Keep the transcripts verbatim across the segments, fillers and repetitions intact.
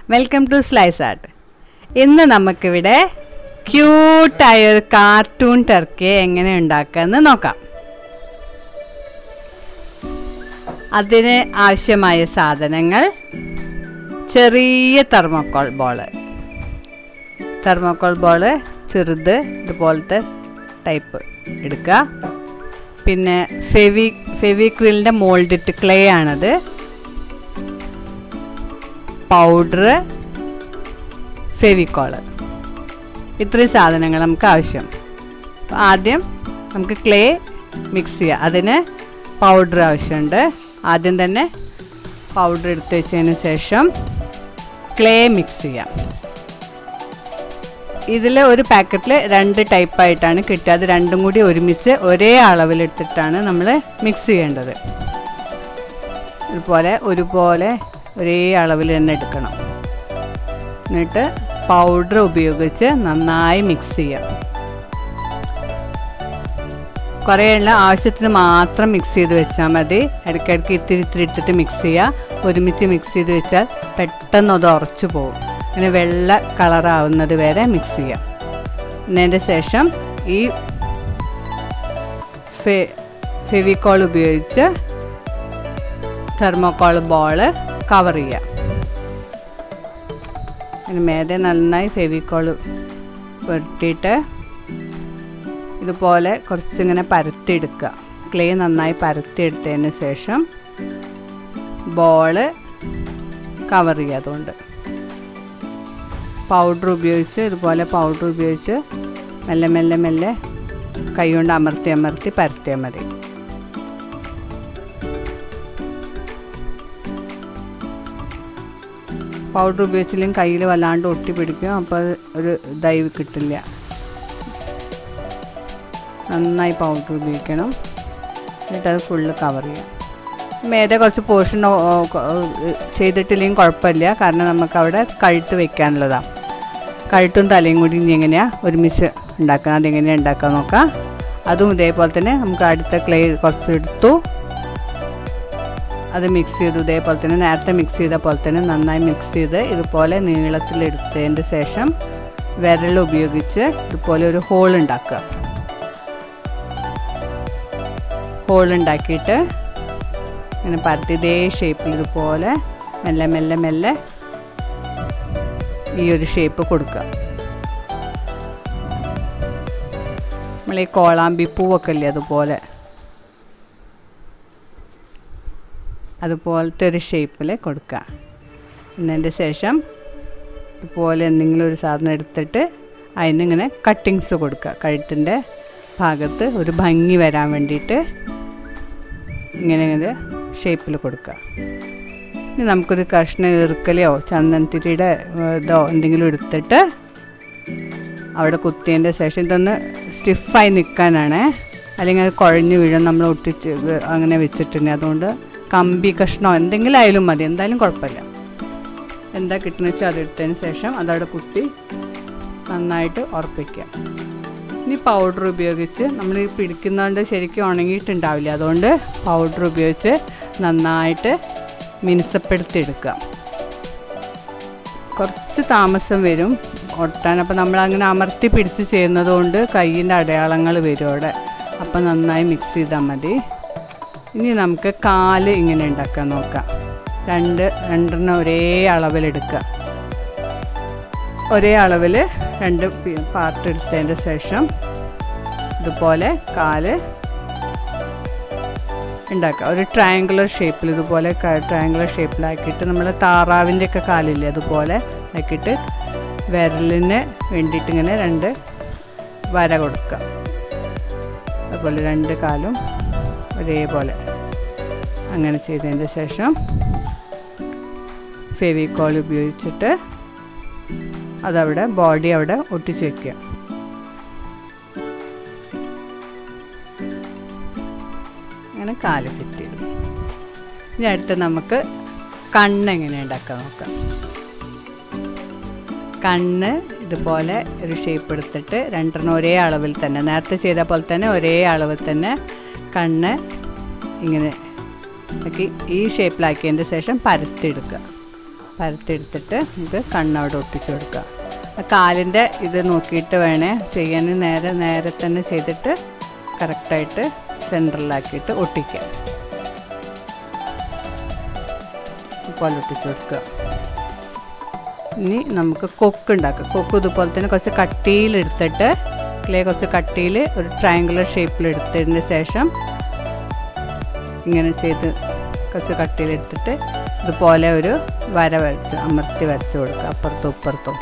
Welcome to slice art. ഇന്ന് നമുക്കിവിടെ ക്യൂട്ടായ ഒരു കാർട്ടൂൺ ടർക്കി എങ്ങനെ ഉണ്ടാക്കാമെന്ന് നോക്കാം. അതിന് ആവശ്യമായ സാധനങ്ങൾ: ചെറിയ തെർമോക്കോൾ ബോള്, തെർമോക്കോൾ ബോള് ചെറുത് ഇതുപോലത്തെ ടൈപ്പ് എടുക്കുക. പിന്നെ ഫെവി ഫെവിക്രിലിൻ്റെ മോൾഡിറ്റ് ക്ലേ ആണത്, പൗഡർ, ഫെവിക്കോള്, ഇത്രയും സാധനങ്ങൾ നമുക്ക് ആവശ്യം. ആദ്യം നമുക്ക് ക്ലേ മിക്സ് ചെയ്യാം. അതിന് പൗഡർ ആവശ്യമുണ്ട്. ആദ്യം തന്നെ പൗഡർ എടുത്ത് വെച്ചതിന് ശേഷം ക്ലേ മിക്സ് ചെയ്യാം. ഇതിൽ ഒരു പാക്കറ്റിൽ രണ്ട് ടൈപ്പായിട്ടാണ് കിട്ടുക. അത് രണ്ടും കൂടി ഒരുമിച്ച് ഒരേ അളവിലെടുത്തിട്ടാണ് നമ്മൾ മിക്സ് ചെയ്യേണ്ടത്. ഇതുപോലെ ഒരുപോലെ ഒരേ അളവിൽ തന്നെ എടുക്കണം. എന്നിട്ട് പൗഡർ ഉപയോഗിച്ച് നന്നായി മിക്സ് ചെയ്യാം. കുറേയുള്ള ആവശ്യത്തിന് മാത്രം മിക്സ് ചെയ്ത് വെച്ചാൽ മതി. ഇടയ്ക്കിടയ്ക്ക് ഇത്തിരി ഇത്തിരി എടുത്തിട്ട് മിക്സ് ചെയ്യുക. ഒരുമിച്ച് മിക്സ് ചെയ്ത് വെച്ചാൽ പെട്ടെന്ന് അത് ഉറച്ചു പോകും. അങ്ങനെ വെള്ള കളറാവുന്നത് വരെ മിക്സ് ചെയ്യാം. എന്നതിൻ്റെ ശേഷം ഈ ഫെ ഫെവിക്കോൾ ഉപയോഗിച്ച് തെർമോക്കോൾ ബോള് കവർ ചെയ്യാം. അതിന് മേലെ നന്നായി ഫെവിക്കോൾ പുരട്ടിയിട്ട് ഇതുപോലെ കുറച്ചിങ്ങനെ പരത്തിയെടുക്കുക. ക്ലേ നന്നായി പരത്തിയെടുത്തതിന് ശേഷം ബോള് കവർ ചെയ്യുക. അതുകൊണ്ട് പൗഡർ ഉപയോഗിച്ച് ഇതുപോലെ പൗഡർ ഉപയോഗിച്ച് മെല്ലെ മെല്ലെ മെല്ലെ കൈ കൊണ്ട് അമർത്തി അമർത്തി പരത്തിയാൽ മതി. പൗഡർ ഉപയോഗിച്ചില്ലെങ്കിൽ കയ്യിൽ വല്ലാണ്ട് ഒട്ടി പിടിക്കും. അപ്പോൾ ഒരു ഇതായി കിട്ടില്ല. നന്നായി പൗഡർ ഉപയോഗിക്കണം. എന്നിട്ടത് ഫുള്ള് കവർ ചെയ്യാം. മേലെ കുറച്ച് പോർഷൻ ചെയ്തിട്ടില്ലെങ്കിൽ കുഴപ്പമില്ല. കാരണം നമുക്കവിടെ കഴുത്ത് വെക്കാനുള്ളതാണ്. കഴുത്തും തലയും കൂടി ഇനി എങ്ങനെയാണ് ഒരുമിച്ച് ഉണ്ടാക്കണം, അതെങ്ങനെയാണ് ഉണ്ടാക്കാൻ നോക്കാം. അതും ഇതേപോലെ തന്നെ നമുക്ക് അടുത്ത ക്ലേ കുറച്ച് എടുത്തു, അത് മിക്സ് ചെയ്തു. ഇതേപോലെ തന്നെ നേരത്തെ മിക്സ് ചെയ്ത പോലെ തന്നെ നന്നായി മിക്സ് ചെയ്ത് ഇതുപോലെ നീളത്തിലെടുത്തതിൻ്റെ ശേഷം വിരൽ ഉപയോഗിച്ച് ഇതുപോലെ ഒരു ഹോൾ ഉണ്ടാക്കുക. ഹോൾ ഉണ്ടാക്കിയിട്ട് ഇങ്ങനെ പരത്തി ഇതേ ഷേപ്പിൽ ഇതുപോലെ മെല്ലെ മെല്ലെ മെല്ലെ ഈ ഒരു ഷേപ്പ് കൊടുക്കുക. നമ്മൾ ഈ കോളാമ്പി പൂവൊക്കെ ഇല്ലേ, അതുപോലെ അതുപോലത്തെ ഒരു ഷേപ്പിൽ കൊടുക്കുക. എന്നതിൻ്റെ ശേഷം ഇതുപോലെ എന്തെങ്കിലും ഒരു സാധനം എടുത്തിട്ട് അതിനിങ്ങനെ കട്ടിങ്സ് കൊടുക്കുക. കഴുത്തിൻ്റെ ഭാഗത്ത് ഒരു ഭംഗി വരാൻ വേണ്ടിയിട്ട് ഇങ്ങനെ ഇങ്ങനെ ഷേപ്പിൽ കൊടുക്കുക. ഇനി നമുക്കൊരു കഷ്ണം ഈർക്കലയോ ചന്ദനത്തിരിയുടെ ഇതോ എന്തെങ്കിലും എടുത്തിട്ട് അവിടെ കുത്തിയതിൻ്റെ ശേഷം ഇതൊന്ന് സ്റ്റിഫായി നിൽക്കാനാണ്, അല്ലെങ്കിൽ അത് കുഴഞ്ഞു വീഴും നമ്മൾ ഒട്ടിച്ച് അങ്ങനെ വെച്ചിട്ടുണ്ട്. അതുകൊണ്ട് കമ്പി കഷ്ണമോ എന്തെങ്കിലും ആയാലും മതി, എന്തായാലും കുഴപ്പമില്ല. എന്താ കിട്ടുന്ന വെച്ചാൽ അതെടുത്തതിന് ശേഷം അതവിടെ കുത്തി നന്നായിട്ട് ഉറപ്പിക്കുക. ഇനി പൗഡർ ഉപയോഗിച്ച് നമ്മൾ ഈ പിടിക്കുന്നതുകൊണ്ട് ശരിക്കും ഉണങ്ങിയിട്ടുണ്ടാവില്ല. അതുകൊണ്ട് പൗഡർ ഉപയോഗിച്ച് നന്നായിട്ട് മിനുസപ്പെടുത്തിയെടുക്കുക. കുറച്ച് താമസം വരും ഒട്ടാൻ. അപ്പോൾ നമ്മളങ്ങനെ അമർത്തി പിടിച്ച് ചെയ്യുന്നത് കൊണ്ട് കയ്യിൻ്റെ അടയാളങ്ങൾ വരും അവിടെ. അപ്പോൾ നന്നായി മിക്സ് ചെയ്താൽ മതി. ഇനി നമുക്ക് കാല് ഇങ്ങനെ ഉണ്ടാക്കാൻ നോക്കാം. രണ്ട് രണ്ടെണ്ണം ഒരേ അളവിലെടുക്കുക. ഒരേ അളവിൽ രണ്ട് പാർട്ട് എടുത്തതിൻ്റെ ശേഷം ഇതുപോലെ കാല് ഉണ്ടാക്കുക. ഒരു ട്രയാങ്കുലർ ഷേപ്പിൽ ഇതുപോലെ ട്രയാങ്കുലർ ഷേപ്പിലാക്കിയിട്ട് നമ്മൾ താറാവിൻ്റെ ഒക്കെ കാലില്ലേ അതുപോലെ ആക്കിയിട്ട് വിരലിന് വേണ്ടിയിട്ട് ഇങ്ങനെ രണ്ട് വര കൊടുക്കുക. അതുപോലെ രണ്ട് കാലും ഒരേപോലെ അങ്ങനെ ചെയ്തതിൻ്റെ ശേഷം ഫെവിക്കോൾ ഉപയോഗിച്ചിട്ട് അതവിടെ ബോഡി അവിടെ ഒട്ടിച്ച് വയ്ക്കുക. അങ്ങനെ കാല് ഫിറ്റ് ചെയ്തു. ഇനി അടുത്ത് നമുക്ക് കണ്ണ് എങ്ങനെ ഉണ്ടാക്കാൻ നോക്കാം. കണ്ണ് ഇതുപോലെ ഒരു ഷേപ്പ് എടുത്തിട്ട് രണ്ടെണ്ണം ഒരേ അളവിൽ തന്നെ നേരത്തെ ചെയ്ത പോലെ തന്നെ ഒരേ അളവിൽ തന്നെ കണ്ണ് ഇങ്ങനെ ഈ ഷേപ്പിലാക്കിയതിൻ്റെ ശേഷം പരത്തിയെടുക്കുക. പരത്തിയെടുത്തിട്ട് ഇത് കണ്ണവിടെ ഒട്ടിച്ചു കൊടുക്കുക. കാലിൻ്റെ ഇത് നോക്കിയിട്ട് വേണേ ചെയ്യാൻ. നേരെ നേരെ തന്നെ ചെയ്തിട്ട് കറക്റ്റായിട്ട് സെൻറ്ററിലാക്കിയിട്ട് ഒട്ടിക്കുക. ഇതുപോലെ ഒട്ടിച്ചു കൊടുക്കുക. ഇനി നമുക്ക് കൊക്ക് ഉണ്ടാക്കാം. കൊക്ക് ഇതുപോലെ തന്നെ കുറച്ച് കട്ടിയിലെടുത്തിട്ട് ക്ലേ കുറച്ച് കട്ടിയിൽ ഒരു ട്രയാങ്കുലർ ഷേപ്പിലെടുത്തതിന് ശേഷം ഇങ്ങനെ ചെയ്ത് കുറച്ച് കട്ടിയിലെടുത്തിട്ട് ഇതുപോലെ ഒരു വര വരച്ച് അമർത്തി വരച്ച് കൊടുക്കുക അപ്പുറത്തും ഇപ്പുറത്തും.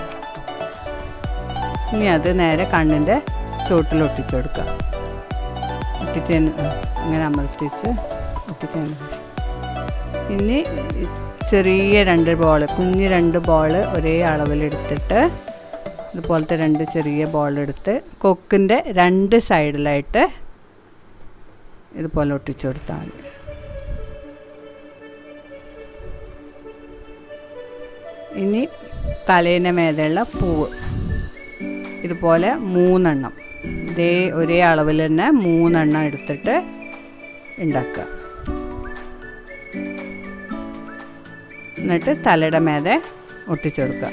ഇനി അത് നേരെ കണ്ണിൻ്റെ ചുവട്ടിൽ ഒട്ടിച്ചു കൊടുക്കുക. ഒട്ടിച്ചതിന് അങ്ങനെ അമർത്തിച്ച് ഒട്ടിച്ചതിന് ശേഷം ഇനി ചെറിയ രണ്ട് ബോൾ, കുഞ്ഞ് രണ്ട് ബോൾ ഒരേ അളവിലെടുത്തിട്ട് ഇതുപോലത്തെ രണ്ട് ചെറിയ ബോളെടുത്ത് കൊക്കിൻ്റെ രണ്ട് സൈഡിലായിട്ട് ഇതുപോലെ ഒട്ടിച്ചു കൊടുത്താൽ മതി. ഇനി തലേൻ്റെ മേലെയുള്ള പൂവ് ഇതുപോലെ മൂന്നെണ്ണം ഇതേ ഒരേ അളവിൽ തന്നെ മൂന്നെണ്ണം എടുത്തിട്ട് ഉണ്ടാക്കുക. എന്നിട്ട് തലയുടെ മേലെ ഒട്ടിച്ചു കൊടുക്കുക.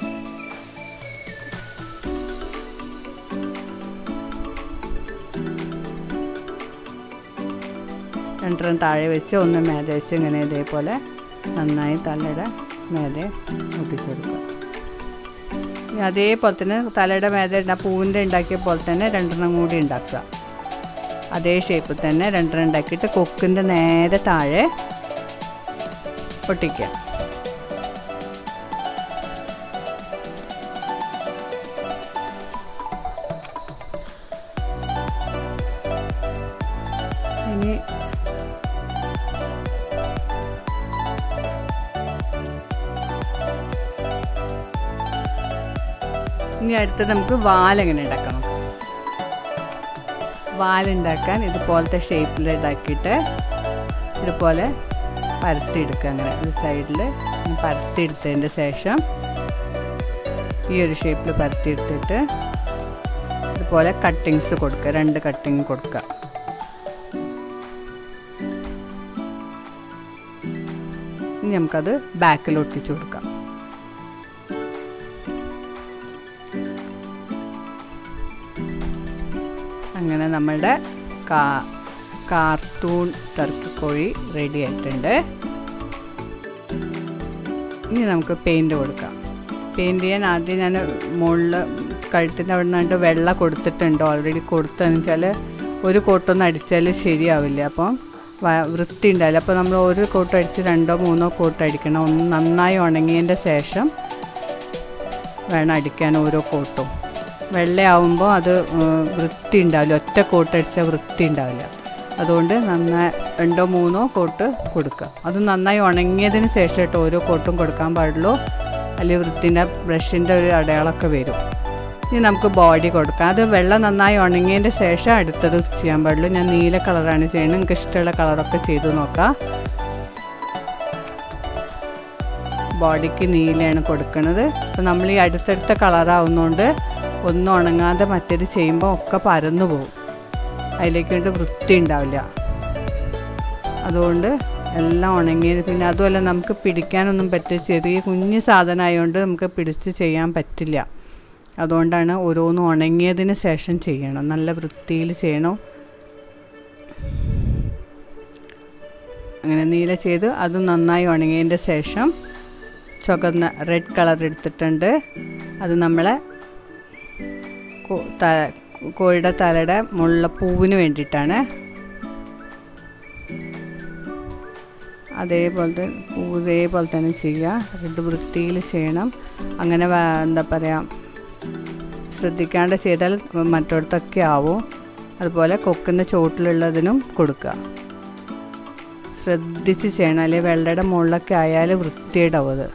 രണ്ടെണ്ണം താഴെ വെച്ച് ഒന്ന് മേലെ വെച്ച് ഇങ്ങനെ ഇതേപോലെ നന്നായി തലയുടെ മേലെ ഒട്ടിച്ചു കൊടുക്കുക. അതേപോലെ തന്നെ തലയുടെ മേലെ പൂവിൻ്റെ ഉണ്ടാക്കിയ പോലെ തന്നെ രണ്ടെണ്ണം കൂടി ഉണ്ടാക്കുക. അതേ ഷേപ്പിൽ തന്നെ രണ്ടെണ്ണം ഉണ്ടാക്കിയിട്ട് കൊക്കിൻ്റെ നേരെ താഴെ ഒട്ടിക്കുക. ഇനി ഇനി അടുത്തത് നമുക്ക് വാലെങ്ങനെ ഉണ്ടാക്കണം. വാലുണ്ടാക്കാൻ ഇതുപോലത്തെ ഷേപ്പിൽ ഇതാക്കിയിട്ട് ഇതുപോലെ പരത്തിയെടുക്കുക. അങ്ങനെ ഒരു സൈഡിൽ പരത്തിയെടുത്തതിൻ്റെ ശേഷം ഈ ഒരു ഷേപ്പിൽ പരത്തിയെടുത്തിട്ട് ഇതുപോലെ കട്ടിങ്സ് കൊടുക്കുക. രണ്ട് കട്ടിങ് കൊടുക്കുക. ഇനി നമുക്കത് ബാക്കിൽ ഒട്ടിച്ചു കൊടുക്കാം. അങ്ങനെ നമ്മളുടെ കാ കാർട്ടൂൺ ടർക്കി കോഴി റെഡി ആയിട്ടുണ്ട്. ഇനി നമുക്ക് പെയിൻറ്റ് കൊടുക്കാം. പെയിൻറ്റ് ചെയ്യാൻ ആദ്യം ഞാൻ മുകളിൽ കഴുത്തിൻ്റെ അവിടെ നിന്നാണ്ട് വെള്ള കൊടുത്തിട്ടുണ്ട്. ഓൾറെഡി കൊടുത്തതെന്ന് വെച്ചാൽ ഒരു കോട്ടൊന്നും അടിച്ചാൽ ശരിയാവില്ല, അപ്പം വൃത്തി ഉണ്ടാവില്ല. അപ്പോൾ നമ്മൾ ഒരു കോട്ട് അടിച്ച് രണ്ടോ മൂന്നോ കോട്ട് അടിക്കണം. ഒന്ന് നന്നായി ഉണങ്ങിയതിൻ്റെ ശേഷം വേണം അടിക്കാൻ ഓരോ കോട്ടും. വെള്ളയാവുമ്പോൾ അത് വൃത്തി ഉണ്ടാവില്ല, ഒറ്റ കോട്ട് അടിച്ചാൽ വൃത്തി ഉണ്ടാവില്ല. അതുകൊണ്ട് നന്നായി രണ്ടോ മൂന്നോ കോട്ട് കൊടുക്കുക. അത് നന്നായി ഉണങ്ങിയതിന് ശേഷം കേട്ടോ ഓരോ കോട്ടും കൊടുക്കാൻ പാടുള്ളൂ, അല്ലെങ്കിൽ വൃത്തിൻ്റെ ബ്രഷിൻ്റെ ഒരു അടയാളമൊക്കെ വരും. ഇനി നമുക്ക് ബോഡി കൊടുക്കാം. അത് വെള്ളം നന്നായി ഉണങ്ങിയതിൻ്റെ ശേഷം അടുത്തത് ചെയ്യാൻ പാടുള്ളൂ. ഞാൻ നീല കളറാണ് ചെയ്യുന്നത്. നിങ്ങൾക്ക് ഇഷ്ടമുള്ള കളറൊക്കെ ചെയ്ത് നോക്കാം. ബോഡിക്ക് നീലയാണ് കൊടുക്കുന്നത്. അപ്പോൾ നമ്മൾ ഈ അടുത്തടുത്ത കളറാവുന്നതുകൊണ്ട് ഒന്നും ഉണങ്ങാതെ മറ്റേത് ചെയ്യുമ്പോൾ ഒക്കെ പരന്നു പോകും, അതിലേക്ക് വേണ്ടി വൃത്തി ഉണ്ടാവില്ല. അതുകൊണ്ട് എല്ലാം ഉണങ്ങിയത്. പിന്നെ അതുമല്ല നമുക്ക് പിടിക്കാനൊന്നും പറ്റില്ല, ചെറിയ കുഞ്ഞ് സാധനം ആയതുകൊണ്ട് നമുക്ക് പിടിച്ച് ചെയ്യാൻ പറ്റില്ല. അതുകൊണ്ടാണ് ഓരോന്നും ഉണങ്ങിയതിന് ശേഷം ചെയ്യണം, നല്ല വൃത്തിയിൽ ചെയ്യണം. അങ്ങനെ നീല ചെയ്ത് അത് നന്നായി ഉണങ്ങിയതിൻ്റെ ശേഷം ചുവന്ന റെഡ് കളർ എടുത്തിട്ടുണ്ട്. അത് നമ്മളെ കോഴിയുടെ തലയുടെ മുള്ളപ്പൂവിന് വേണ്ടിയിട്ടാണ്. അതേപോലത്തെ പൂ ഇതേപോലെ തന്നെ ചെയ്യുക, റെഡ് വൃത്തിയിൽ ചെയ്യണം. അങ്ങനെ എന്താ പറയുക, ശ്രദ്ധിക്കാണ്ട് ചെയ്താൽ മറ്റോടത്തൊക്കെ ആവും. അതുപോലെ കൊക്കിൻ്റെ ചുവട്ടിലുള്ളതിനും കൊടുക്കുക, ശ്രദ്ധിച്ച് ചെയ്യണം. അല്ലെങ്കിൽ വെള്ളയുടെ മുകളിലൊക്കെ ആയാൽ വൃത്തിയിടാവും. അത്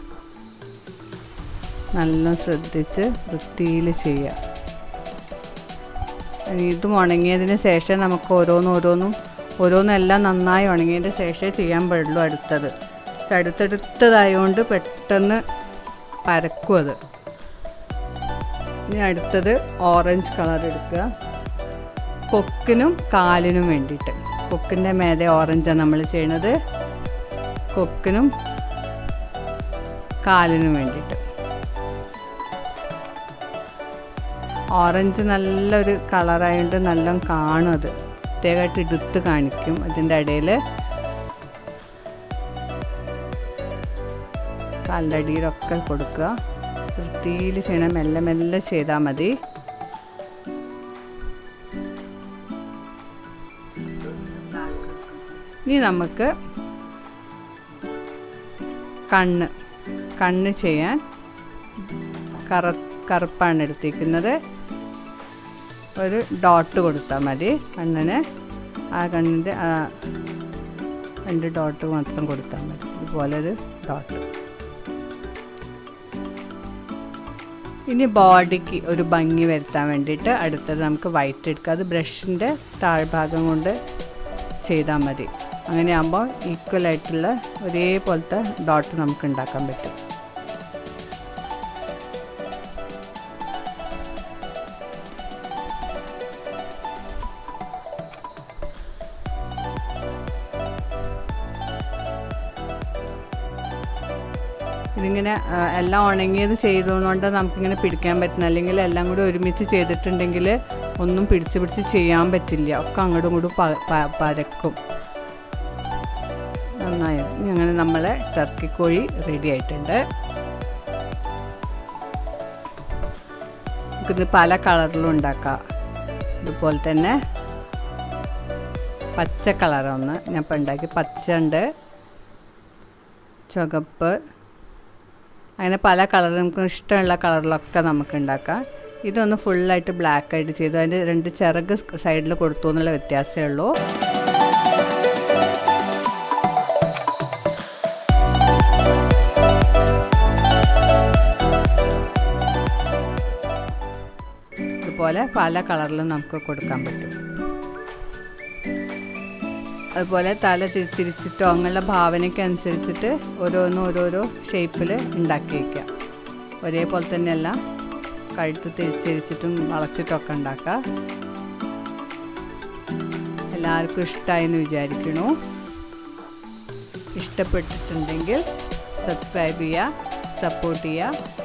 നല്ല ശ്രദ്ധിച്ച് വൃത്തിയിൽ ചെയ്യുക. ഇതും ഉണങ്ങിയതിന് ശേഷം നമുക്ക് ഓരോന്നും ഓരോന്നും ഓരോന്നെല്ലാം നന്നായി ഉണങ്ങിയതിന് ശേഷമേ ചെയ്യാൻ പാടുള്ളൂ. അടുത്തത് അടുത്തടുത്തതായതുകൊണ്ട് പെട്ടെന്ന് പരക്കും അത്. ഇനി അടുത്തത് ഓറഞ്ച് കളർ എടുക്കുക, കൊക്കിനും കാലിനും വേണ്ടിയിട്ട്. കൊക്കിൻ്റെ മേലെ ഓറഞ്ചാണ് നമ്മൾ ചെയ്യണത്. കൊക്കിനും കാലിന് വേണ്ടിയിട്ട്. ഓറഞ്ച് നല്ലൊരു കളറായതുകൊണ്ട് നല്ല കാണും, അത് പ്രത്യേകമായിട്ട് എടുത്ത് കാണിക്കും. അതിൻ്റെ ഇടയിൽ കാലിൻ്റെ അടിയിലൊക്കെ കൊടുക്കുക. വൃത്തിയിൽ ചെയ്യണം, മെല്ലെ മെല്ലെ ചെയ്താൽ മതി. ഇനി നമുക്ക് കണ്ണ് കണ്ണ് ചെയ്യാൻ കറ കറുപ്പാണ് എടുത്തിരിക്കുന്നത്. ഒരു ഡോട്ട് കൊടുത്താൽ മതി കണ്ണിന്. ആ കണ്ണിൻ്റെ ആ രണ്ട് ഡോട്ട് മാത്രം കൊടുത്താൽ മതി, ഇതുപോലെ ഒരു ഡോട്ട്. ഇനി ബോഡിക്ക് ഒരു ഭംഗി വരുത്താൻ വേണ്ടിയിട്ട് അടുത്തത് നമുക്ക് വൈറ്റ് എടുക്കുക. അത് ബ്രഷിൻ്റെ താഴ്ഭാഗം കൊണ്ട് ചെയ്താൽ മതി. അങ്ങനെയാകുമ്പോൾ ഈക്വലായിട്ടുള്ള ഒരേപോലത്തെ ഡോട്ട് നമുക്ക് ഉണ്ടാക്കാൻ പറ്റും. ഇതിങ്ങനെ എല്ലാം ഉണങ്ങിയത് ചെയ്തതുകൊണ്ട് നമുക്കിങ്ങനെ പിടിക്കാൻ പറ്റുന്ന, അല്ലെങ്കിൽ എല്ലാം കൂടി ഒരുമിച്ച് ചെയ്തിട്ടുണ്ടെങ്കിൽ ഒന്നും പിടിച്ച് പിടിച്ച് ചെയ്യാൻ പറ്റില്ല, ഒക്കെ അങ്ങോട്ടും ഇങ്ങോട്ടും പരക്കും. നന്നായി. അങ്ങനെ നമ്മളെ ടർക്കിക്കോഴി റെഡി ആയിട്ടുണ്ട്. നമുക്കിത് പല കളറിലും ഉണ്ടാക്കാം. ഇതുപോലെ തന്നെ പച്ച കളറൊന്ന് ഞാൻ ഇപ്പോൾ ഉണ്ടാക്കി, പച്ച ഉണ്ട്, ചുവപ്പ്, അങ്ങനെ പല കളറിൽ നമുക്ക് ഇഷ്ടമുള്ള കളറിലൊക്കെ നമുക്ക് ഉണ്ടാക്കാം. ഇതൊന്ന് ഫുള്ളായിട്ട് ബ്ലാക്ക് ആയിട്ട് ചെയ്തു, അതിൻ്റെ രണ്ട് ചിറക് സൈഡിൽ കൊടുത്തു എന്നുള്ള വ്യത്യാസമേ ഉള്ളൂ. ഇതുപോലെ പല കളറിലും നമുക്ക് കൊടുക്കാൻ പറ്റും. അതുപോലെ തല തിരിച്ചിട്ടോ അങ്ങനെയുള്ള ഭാവനയ്ക്ക് അനുസരിച്ചിട്ട് ഓരോന്നും ഓരോരോ ഷേപ്പിൽ ഉണ്ടാക്കി വയ്ക്കുക. ഒരേപോലെ തന്നെയല്ല, കഴുത്ത് തിരിച്ചിരിച്ചിട്ടും വളച്ചിട്ടൊക്കെ ഉണ്ടാക്കുക. എല്ലാവർക്കും ഇഷ്ടമായി എന്ന് വിചാരിക്കണു. ഇഷ്ടപ്പെട്ടിട്ടുണ്ടെങ്കിൽ സബ്സ്ക്രൈബ് ചെയ്യുക, സപ്പോർട്ട് ചെയ്യുക.